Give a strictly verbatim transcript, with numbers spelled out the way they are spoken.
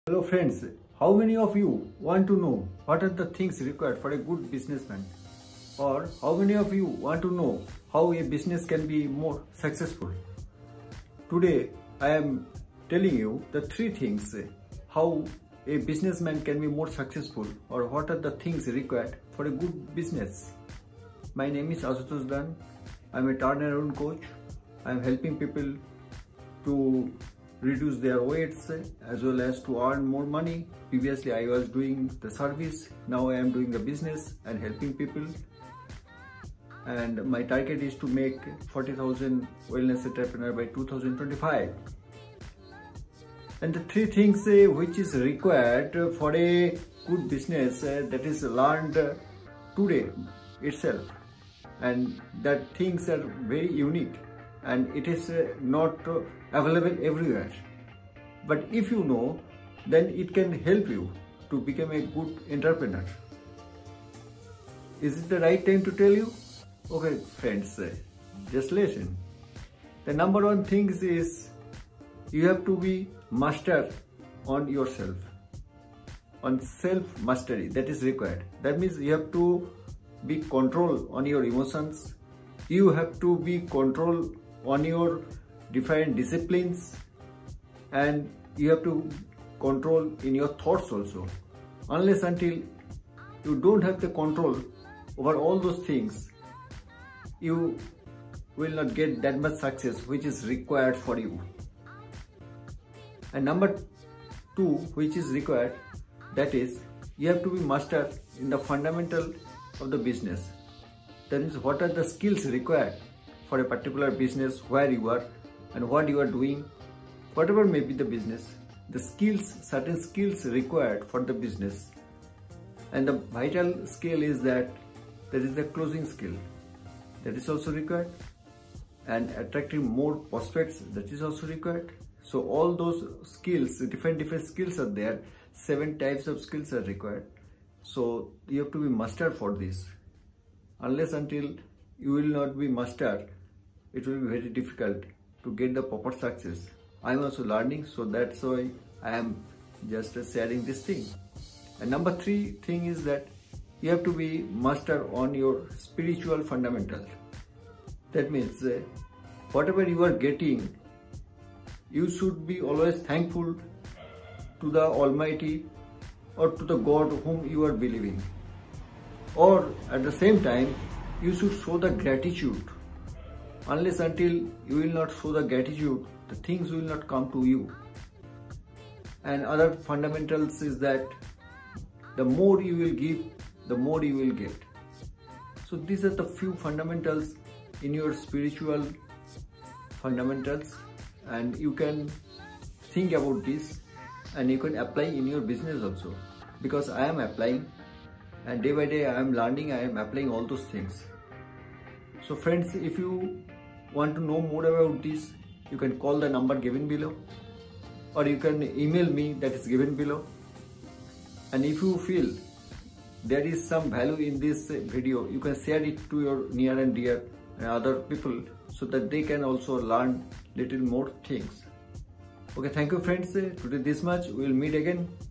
Hello friends, how many of you want to know what are the things required for a good businessman? Or how many of you want to know how a business can be more successful? Today I am telling you the three things how a businessman can be more successful, or what are the things required for a good business. My name is Ashutosh Dan. I am a turnaround coach. I am helping people to reduce their weights as well as to earn more money. Previously I was doing the service, now I am doing the business and helping people, and my target is to make forty thousand wellness entrepreneur by two thousand twenty-five. And the three things uh, which is required for a good business uh, that is learned uh, today itself, and that things are very unique and it is uh, not uh, available everywhere. But if you know, then it can help you to become a good entrepreneur. Is it the right time to tell you? Okay friends, uh, just listen. The number one thing is you have to be master on yourself, on self mastery. That is required. That means you have to be control on your emotions, you have to be control on your different disciplines, and you have to control in your thoughts also. Unless until you don't have the control over all those things, you will not get that much success which is required for you. And number two which is required, that is you have to be master in the fundamental of the business. That is, what are the skills required for a particular business, where you are and what you are doing, whatever may be the business, the skills, certain skills required for the business. And the vital skill is that there is the closing skill, that is also required, and attracting more prospects, that is also required. So all those skills, different different skills are there, seven types of skills are required. So you have to be master for this. Unless until you will not be master, it will be very difficult to get the proper success. I am also learning, so that's why I am just sharing this thing. And number three thing is that you have to be master on your spiritual fundamentals. That means uh, whatever you are getting, you should be always thankful to the Almighty or to the God whom you are believing. Or at the same time, you should show the gratitude. Unless until you will not show the gratitude, the things will not come to you. And other fundamentals is that the more you will give, the more you will get. So these are the few fundamentals in your spiritual fundamentals, and you can think about this and you can apply in your business also, because I am applying, and day by day I am learning, I am applying all those things. So friends, if you want to know more about this, you can call the number given below, or you can email me, that is given below. And if you feel there is some value in this video, you can share it to your near and dear and other people, so that they can also learn little more things. Okay, thank you friends. Today this much. We will meet again.